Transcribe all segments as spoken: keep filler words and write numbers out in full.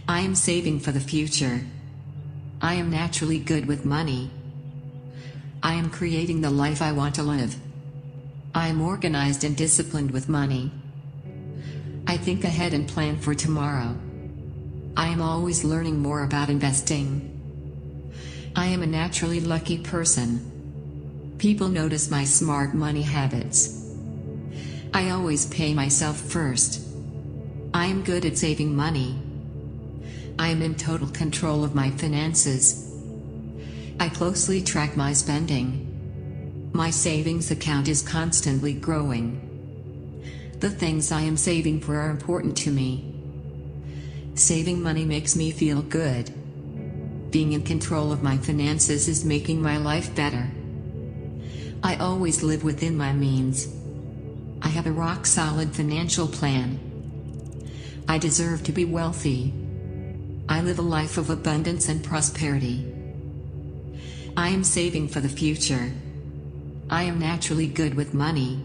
I am saving for the future. I am naturally good with money. I am creating the life I want to live. I am organized and disciplined with money. I think ahead and plan for tomorrow. I am always learning more about investing. I am a naturally lucky person. People notice my smart money habits. I always pay myself first. I am good at saving money. I am in total control of my finances. I closely track my spending. My savings account is constantly growing. The things I am saving for are important to me. Saving money makes me feel good. Being in control of my finances is making my life better. I always live within my means. I have a rock-solid financial plan. I deserve to be wealthy. I live a life of abundance and prosperity. I am saving for the future. I am naturally good with money.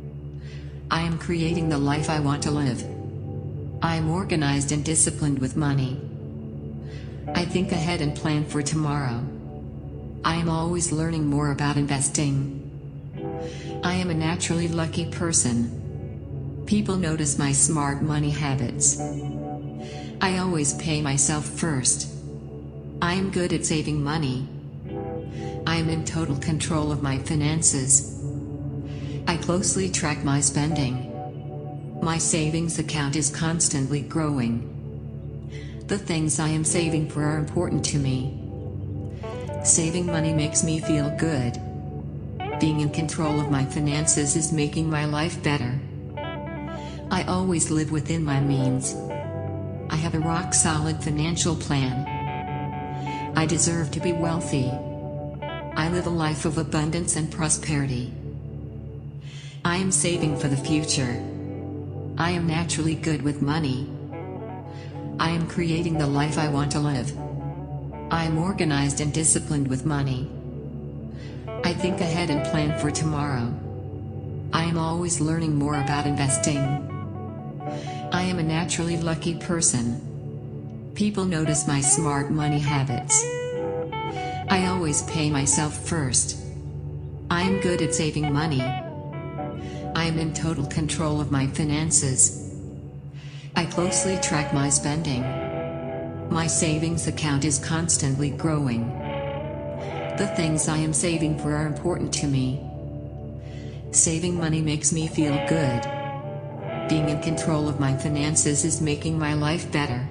I am creating the life I want to live. I am organized and disciplined with money. I think ahead and plan for tomorrow. I am always learning more about investing. I am a naturally lucky person. People notice my smart money habits. I always pay myself first. I am good at saving money. I am in total control of my finances. I closely track my spending. My savings account is constantly growing. The things I am saving for are important to me. Saving money makes me feel good. Being in control of my finances is making my life better. I always live within my means. I have a rock-solid financial plan. I deserve to be wealthy. I live a life of abundance and prosperity. I am saving for the future. I am naturally good with money. I am creating the life I want to live. I am organized and disciplined with money. I think ahead and plan for tomorrow. I am always learning more about investing. I am a naturally lucky person. People notice my smart money habits. I always pay myself first. I am good at saving money. I am in total control of my finances. I closely track my spending. My savings account is constantly growing. The things I am saving for are important to me. Saving money makes me feel good. Being in control of my finances is making my life better.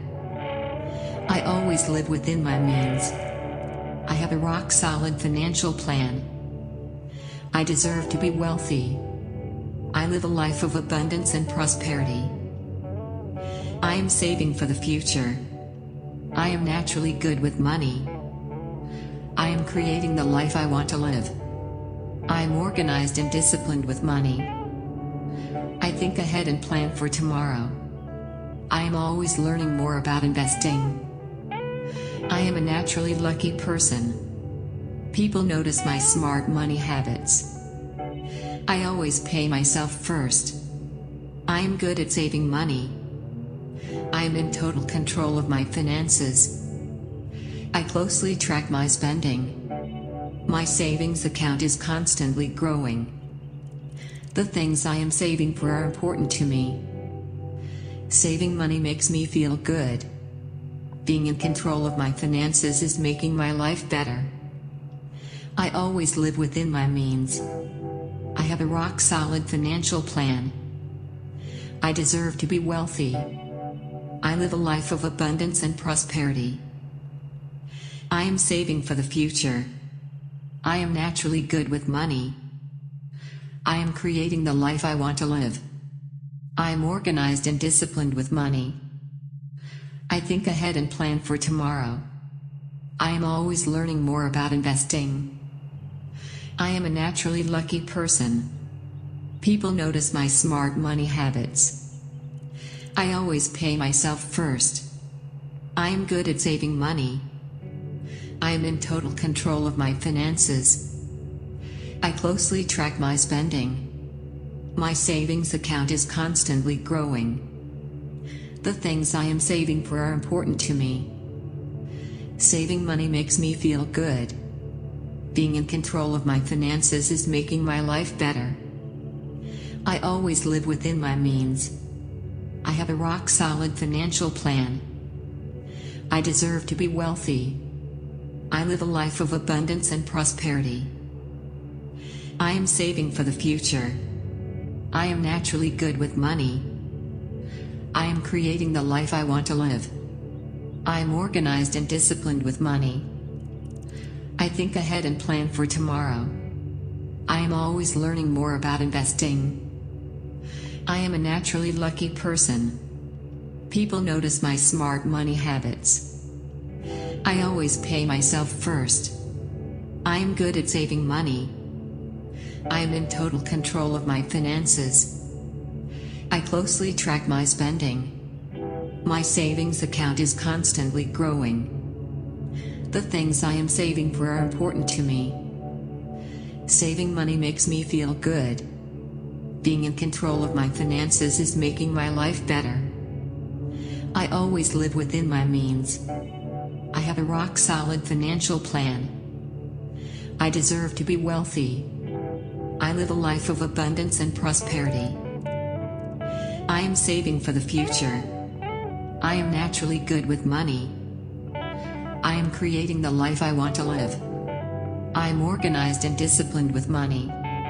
I always live within my means. I have a rock-solid financial plan. I deserve to be wealthy. I live a life of abundance and prosperity. I am saving for the future. I am naturally good with money. I am creating the life I want to live. I am organized and disciplined with money. I think ahead and plan for tomorrow. I am always learning more about investing. I am a naturally lucky person. People notice my smart money habits. I always pay myself first. I am good at saving money. I am in total control of my finances. I closely track my spending. My savings account is constantly growing. The things I am saving for are important to me. Saving money makes me feel good. Being in control of my finances is making my life better. I always live within my means. I have a rock-solid financial plan. I deserve to be wealthy. I live a life of abundance and prosperity. I am saving for the future. I am naturally good with money. I am creating the life I want to live. I am organized and disciplined with money. I think ahead and plan for tomorrow. I am always learning more about investing. I am a naturally lucky person. People notice my smart money habits. I always pay myself first. I am good at saving money. I am in total control of my finances. I closely track my spending. My savings account is constantly growing. The things I am saving for are important to me. Saving money makes me feel good. Being in control of my finances is making my life better. I always live within my means. I have a rock-solid financial plan. I deserve to be wealthy. I live a life of abundance and prosperity. I am saving for the future. I am naturally good with money. I am creating the life I want to live. I am organized and disciplined with money. I think ahead and plan for tomorrow. I am always learning more about investing. I am a naturally lucky person. People notice my smart money habits. I always pay myself first. I am good at saving money. I am in total control of my finances. I closely track my spending. My savings account is constantly growing. The things I am saving for are important to me. Saving money makes me feel good. Being in control of my finances is making my life better. I always live within my means. I have a rock-solid financial plan. I deserve to be wealthy. I live a life of abundance and prosperity. I am saving for the future. I am naturally good with money. I am creating the life I want to live. I am organized and disciplined with money.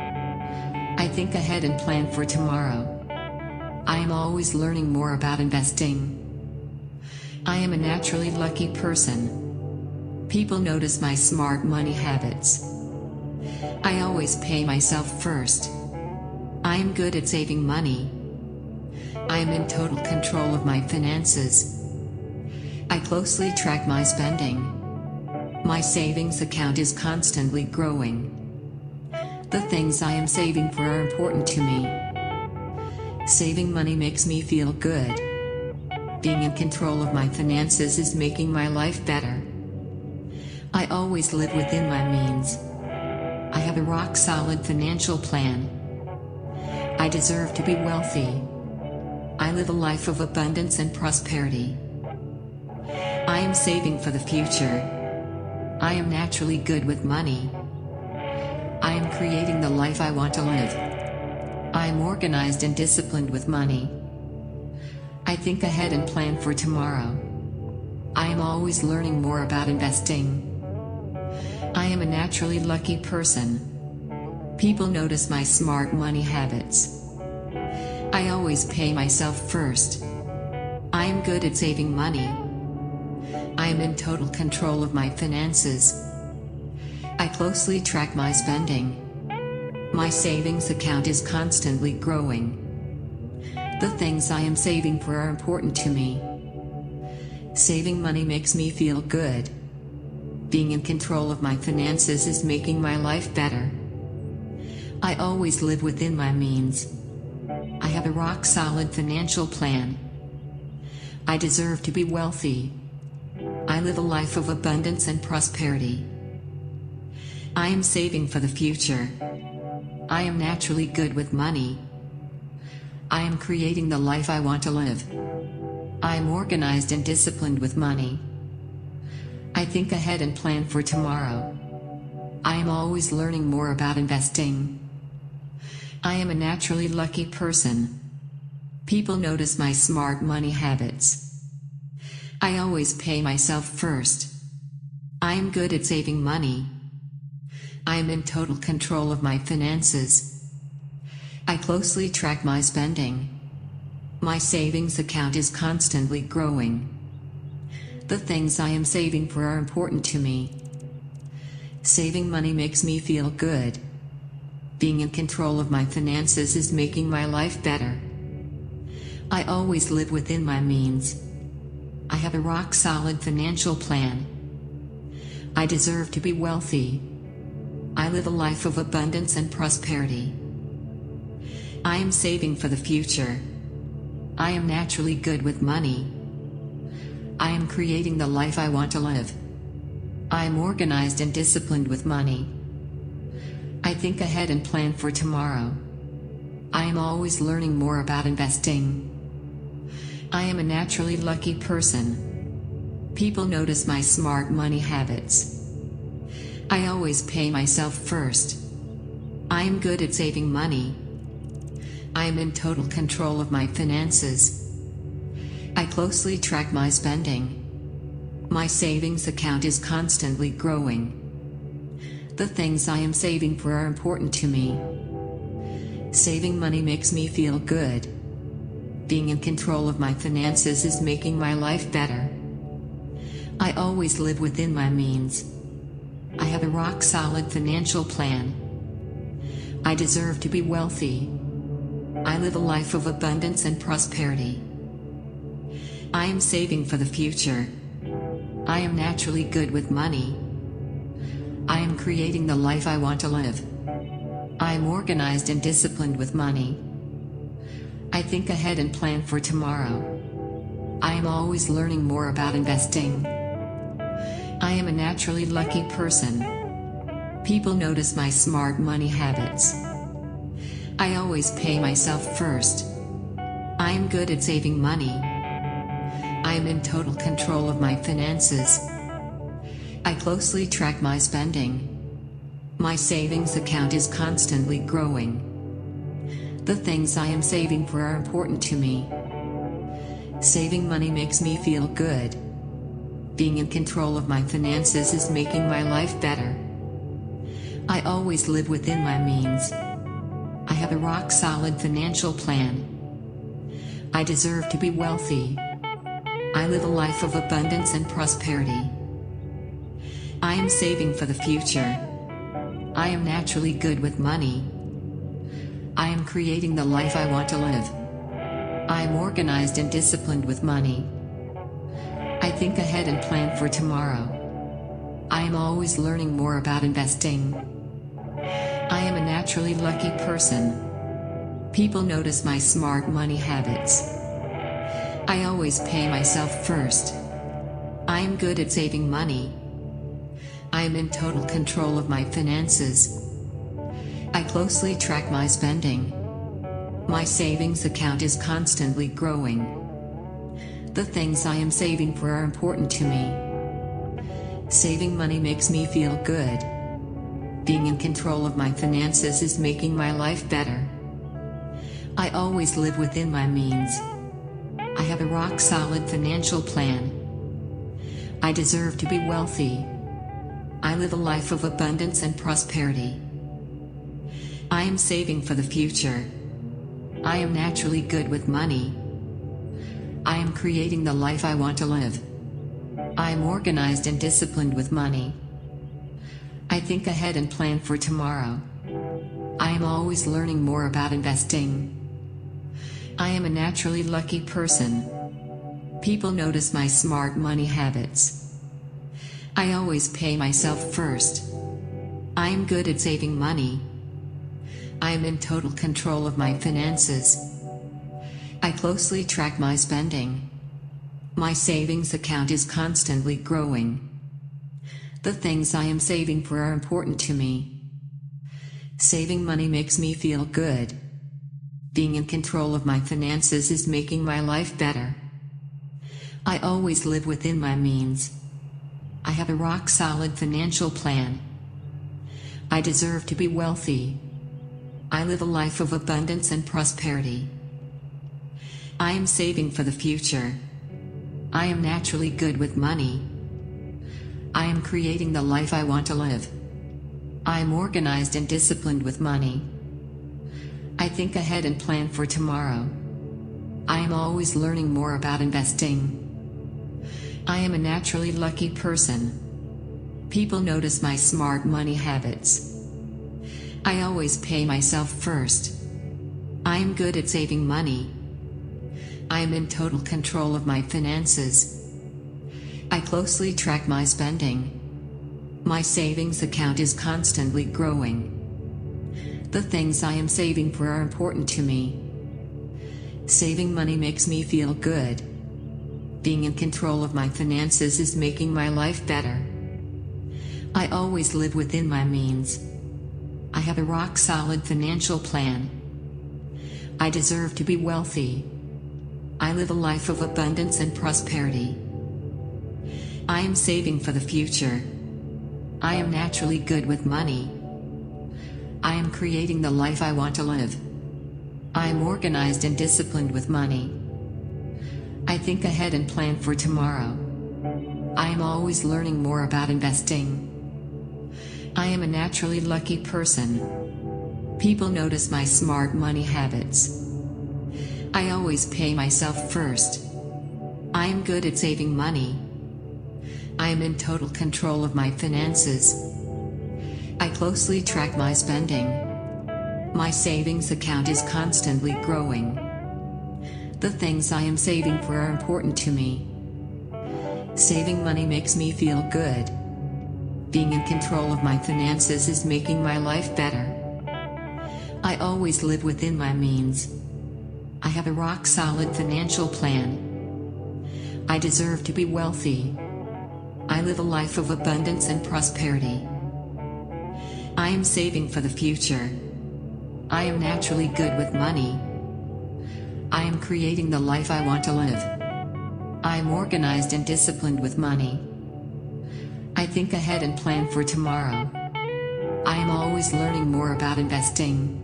I think ahead and plan for tomorrow. I am always learning more about investing. I am a naturally lucky person. People notice my smart money habits. I always pay myself first. I am good at saving money. I am in total control of my finances. I closely track my spending. My savings account is constantly growing. The things I am saving for are important to me. Saving money makes me feel good. Being in control of my finances is making my life better. I always live within my means. I have a rock-solid financial plan. I deserve to be wealthy. I live a life of abundance and prosperity. I am saving for the future. I am naturally good with money. I am creating the life I want to live. I am organized and disciplined with money. I think ahead and plan for tomorrow. I am always learning more about investing. I am a naturally lucky person. People notice my smart money habits. I always pay myself first. I am good at saving money. I am in total control of my finances. I closely track my spending. My savings account is constantly growing. The things I am saving for are important to me. Saving money makes me feel good. Being in control of my finances is making my life better. I always live within my means. I have a rock-solid financial plan. I deserve to be wealthy. I live a life of abundance and prosperity. I am saving for the future. I am naturally good with money. I am creating the life I want to live. I am organized and disciplined with money. I think ahead and plan for tomorrow. I am always learning more about investing. I am a naturally lucky person. People notice my smart money habits. I always pay myself first. I am good at saving money. I am in total control of my finances. I closely track my spending. My savings account is constantly growing. The things I am saving for are important to me. Saving money makes me feel good. Being in control of my finances is making my life better. I always live within my means. I have a rock-solid financial plan. I deserve to be wealthy. I live a life of abundance and prosperity. I am saving for the future. I am naturally good with money. I am creating the life I want to live. I am organized and disciplined with money. I think ahead and plan for tomorrow. I am always learning more about investing. I am a naturally lucky person. People notice my smart money habits. I always pay myself first. I am good at saving money. I am in total control of my finances. I closely track my spending. My savings account is constantly growing. The things I am saving for are important to me. Saving money makes me feel good. Being in control of my finances is making my life better. I always live within my means. I have a rock-solid financial plan. I deserve to be wealthy. I live a life of abundance and prosperity. I am saving for the future. I am naturally good with money. I am creating the life I want to live. I am organized and disciplined with money. I think ahead and plan for tomorrow. I am always learning more about investing. I am a naturally lucky person. People notice my smart money habits. I always pay myself first. I am good at saving money. I am in total control of my finances. I closely track my spending. My savings account is constantly growing. The things I am saving for are important to me. Saving money makes me feel good. Being in control of my finances is making my life better. I always live within my means. I have a rock-solid financial plan. I deserve to be wealthy. I live a life of abundance and prosperity. I am saving for the future. I am naturally good with money. I am creating the life I want to live. I am organized and disciplined with money. I think ahead and plan for tomorrow. I am always learning more about investing. I am a naturally lucky person. People notice my smart money habits. I always pay myself first. I am good at saving money. I am in total control of my finances. I closely track my spending. My savings account is constantly growing. The things I am saving for are important to me. Saving money makes me feel good. Being in control of my finances is making my life better. I always live within my means. I have a rock-solid financial plan. I deserve to be wealthy. I live a life of abundance and prosperity. I am saving for the future. I am naturally good with money. I am creating the life I want to live. I am organized and disciplined with money. I think ahead and plan for tomorrow. I am always learning more about investing. I am a naturally lucky person. People notice my smart money habits. I always pay myself first. I am good at saving money. I am in total control of my finances. I closely track my spending. My savings account is constantly growing. The things I am saving for are important to me. Saving money makes me feel good. Being in control of my finances is making my life better. I always live within my means. I have a rock-solid financial plan. I deserve to be wealthy. I live a life of abundance and prosperity. I am saving for the future. I am naturally good with money. I am creating the life I want to live. I am organized and disciplined with money. I think ahead and plan for tomorrow. I am always learning more about investing. I am a naturally lucky person. People notice my smart money habits. I always pay myself first. I am good at saving money. I am in total control of my finances. I closely track my spending. My savings account is constantly growing. The things I am saving for are important to me. Saving money makes me feel good. Being in control of my finances is making my life better. I always live within my means. I have a rock-solid financial plan. I deserve to be wealthy. I live a life of abundance and prosperity. I am saving for the future. I am naturally good with money. I am creating the life I want to live. I am organized and disciplined with money. I think ahead and plan for tomorrow. I am always learning more about investing. I am a naturally lucky person. People notice my smart money habits. I always pay myself first. I am good at saving money. I am in total control of my finances. I closely track my spending. My savings account is constantly growing. The things I am saving for are important to me. Saving money makes me feel good. Being in control of my finances is making my life better. I always live within my means. I have a rock-solid financial plan. I deserve to be wealthy. I live a life of abundance and prosperity. I am saving for the future. I am naturally good with money. I am creating the life I want to live. I am organized and disciplined with money. I think ahead and plan for tomorrow. I am always learning more about investing.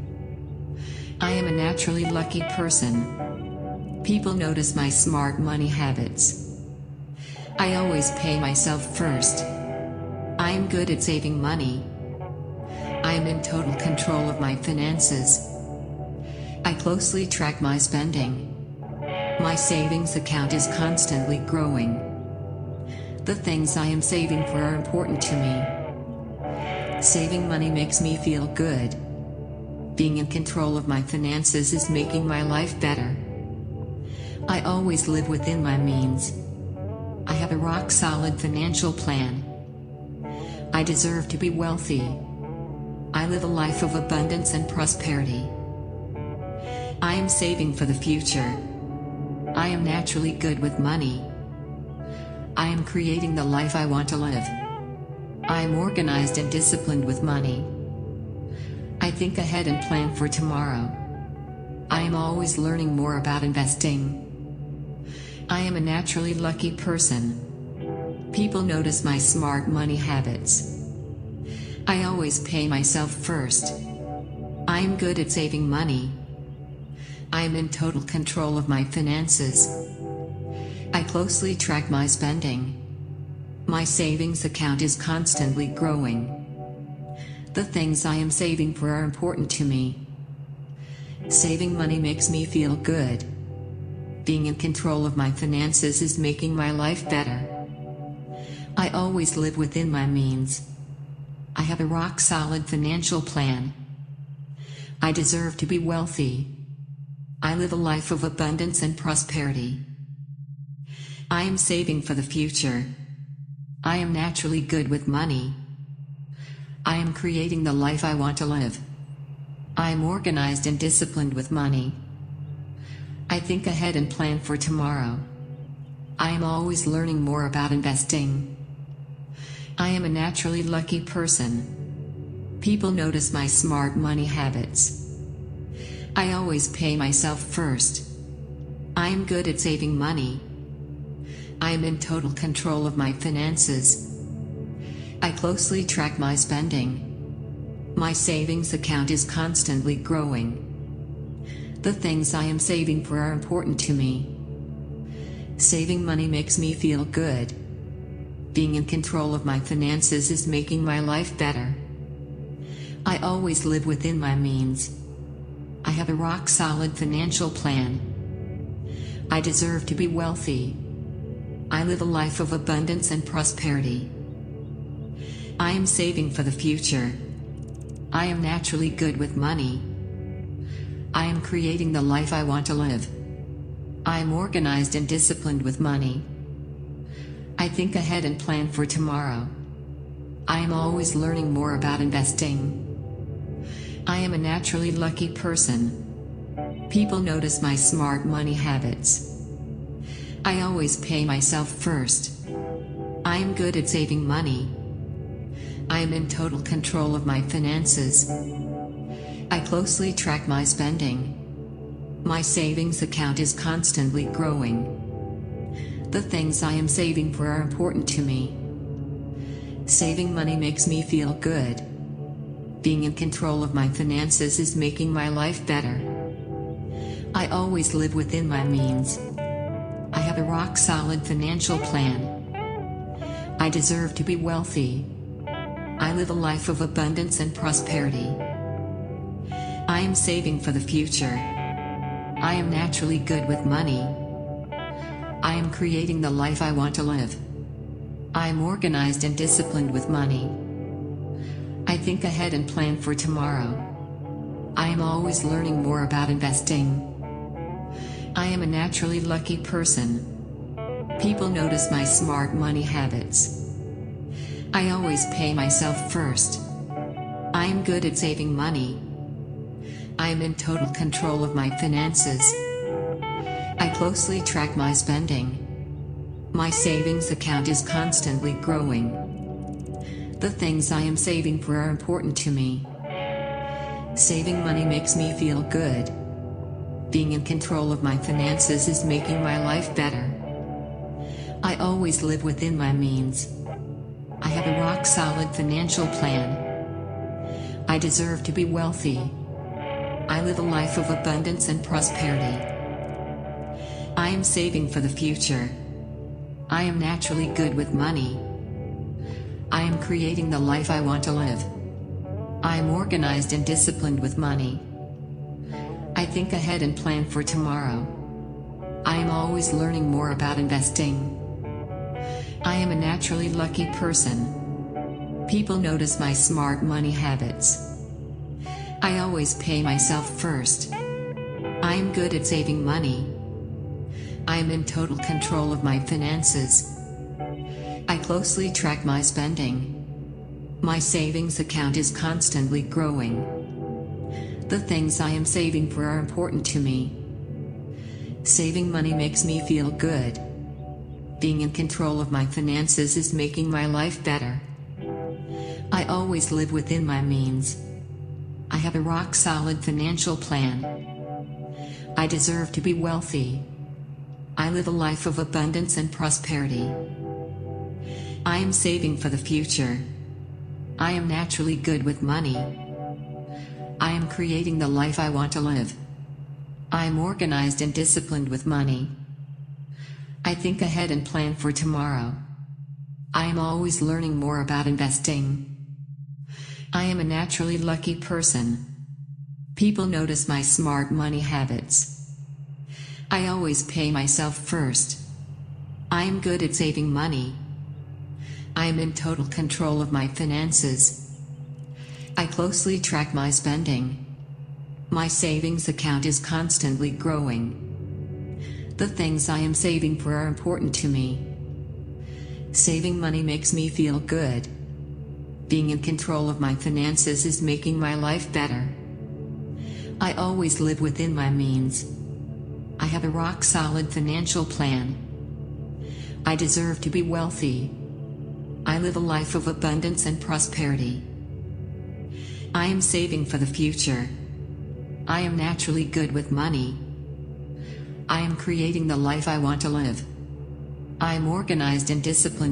I am a naturally lucky person. People notice my smart money habits. I always pay myself first. I am good at saving money. I am in total control of my finances. I closely track my spending. My savings account is constantly growing. The things I am saving for are important to me. Saving money makes me feel good. Being in control of my finances is making my life better. I always live within my means. I have a rock-solid financial plan. I deserve to be wealthy. I live a life of abundance and prosperity. I am saving for the future. I am naturally good with money. I am creating the life I want to live. I am organized and disciplined with money. I think ahead and plan for tomorrow. I am always learning more about investing. I am a naturally lucky person. People notice my smart money habits. I always pay myself first. I am good at saving money. I am in total control of my finances. I closely track my spending. My savings account is constantly growing. The things I am saving for are important to me. Saving money makes me feel good. Being in control of my finances is making my life better. I always live within my means. I have a rock-solid financial plan. I deserve to be wealthy. I live a life of abundance and prosperity. I am saving for the future. I am naturally good with money. I am creating the life I want to live. I am organized and disciplined with money. I think ahead and plan for tomorrow. I am always learning more about investing. I am a naturally lucky person. People notice my smart money habits. I always pay myself first. I am good at saving money. I am in total control of my finances. I closely track my spending. My savings account is constantly growing. The things I am saving for are important to me. Saving money makes me feel good. Being in control of my finances is making my life better. I always live within my means. I have a rock-solid financial plan. I deserve to be wealthy. I live a life of abundance and prosperity. I am saving for the future. I am naturally good with money. I am creating the life I want to live. I am organized and disciplined with money. I think ahead and plan for tomorrow. I am always learning more about investing. I am a naturally lucky person. People notice my smart money habits. I always pay myself first. I am good at saving money. I am in total control of my finances. I closely track my spending. My savings account is constantly growing. The things I am saving for are important to me. Saving money makes me feel good. Being in control of my finances is making my life better. I always live within my means. I have a rock-solid financial plan. I deserve to be wealthy. I live a life of abundance and prosperity. I am saving for the future. I am naturally good with money. I am creating the life I want to live. I am organized and disciplined with money. I think ahead and plan for tomorrow. I am always learning more about investing. I am a naturally lucky person. People notice my smart money habits. I always pay myself first. I am good at saving money. I am in total control of my finances. I closely track my spending. My savings account is constantly growing. The things I am saving for are important to me. Saving money makes me feel good. Being in control of my finances is making my life better. I always live within my means. I have a rock-solid financial plan. I deserve to be wealthy. I live a life of abundance and prosperity. I am saving for the future. I am naturally good with money. I am creating the life I want to live. I am organized and disciplined with money. I think ahead and plan for tomorrow. I am always learning more about investing. I am a naturally lucky person. People notice my smart money habits. I always pay myself first. I am good at saving money. I am in total control of my finances. I closely track my spending. My savings account is constantly growing. The things I am saving for are important to me. Saving money makes me feel good. Being in control of my finances is making my life better. I always live within my means. I have a rock-solid financial plan. I deserve to be wealthy. I live a life of abundance and prosperity. I am saving for the future. I am naturally good with money. I am creating the life I want to live. I am organized and disciplined with money. I think ahead and plan for tomorrow. I am always learning more about investing. I am a naturally lucky person. People notice my smart money habits. I always pay myself first. I am good at saving money. I am in total control of my finances. I closely track my spending. My savings account is constantly growing. The things I am saving for are important to me. Saving money makes me feel good. Being in control of my finances is making my life better. I always live within my means. I have a rock-solid financial plan. I deserve to be wealthy. I live a life of abundance and prosperity. I am saving for the future. I am naturally good with money. I am creating the life I want to live. I am organized and disciplined with money. I think ahead and plan for tomorrow. I am always learning more about investing. I am a naturally lucky person. People notice my smart money habits. I always pay myself first. I am good at saving money. I am in total control of my finances. I closely track my spending. My savings account is constantly growing. The things I am saving for are important to me. Saving money makes me feel good. Being in control of my finances is making my life better. I always live within my means. I have a rock-solid financial plan. I deserve to be wealthy. I live a life of abundance and prosperity. I am saving for the future. I am naturally good with money. I am creating the life I want to live. I am organized and disciplined with money. I think ahead and plan for tomorrow. I am always learning more about investing.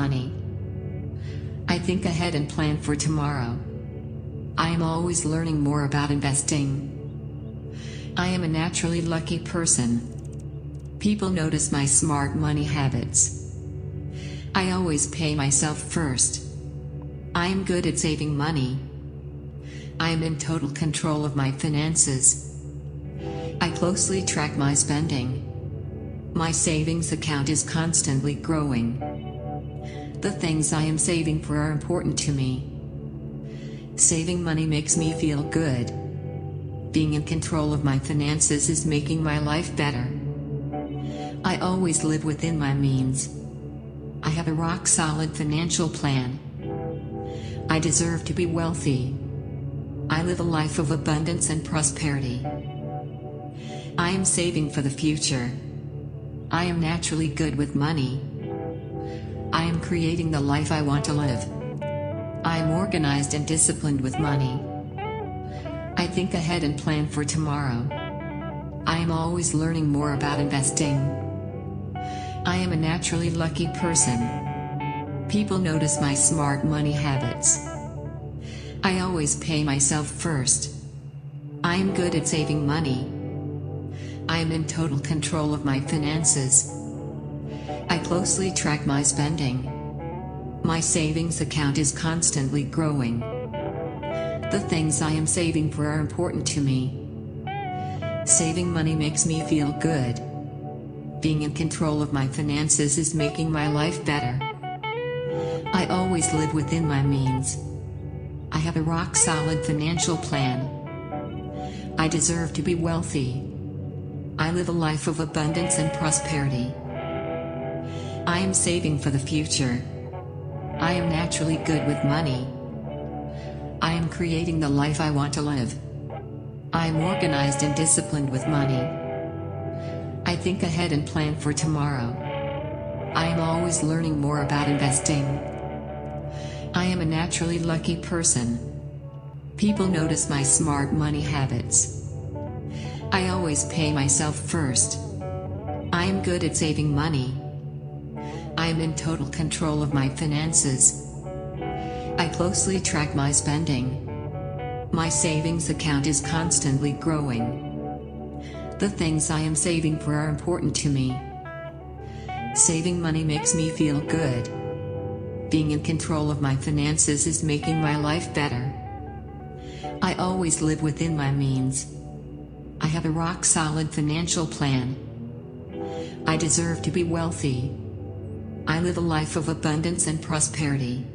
I am a naturally lucky person. People notice my smart money habits. I always pay myself first. I am good at saving money. I am in total control of my finances. I closely track my spending. My savings account is constantly growing. The things I am saving for are important to me. Saving money makes me feel good. Being in control of my finances is making my life better. I always live within my means. I have a rock-solid financial plan. I deserve to be wealthy. I live a life of abundance and prosperity. I am saving for the future. I am naturally good with money. I am creating the life I want to live. I am organized and disciplined with money. I think ahead and plan for tomorrow. I I am always learning more about investing. I am a naturally lucky person. People notice my smart money habits. I always pay myself first. I am good at saving money. I am in total control of my finances. I closely track my spending. My savings account is constantly growing. The things I am saving for are important to me. Saving money makes me feel good. Being in control of my finances is making my life better. I always live within my means. I have a rock-solid financial plan. I deserve to be wealthy. I live a life of abundance and prosperity. I am saving for the future. I am naturally good with money. I am creating the life I want to live. I am organized and disciplined with money. I think ahead and plan for tomorrow. I am always learning more about investing. I am a naturally lucky person. People notice my smart money habits. I always pay myself first. I am good at saving money. I am in total control of my finances. I closely track my spending. My savings account is constantly growing. The things I am saving for are important to me. Saving money makes me feel good. Being in control of my finances is making my life better. I always live within my means. I have a rock-solid financial plan. I deserve to be wealthy. I live a life of abundance and prosperity.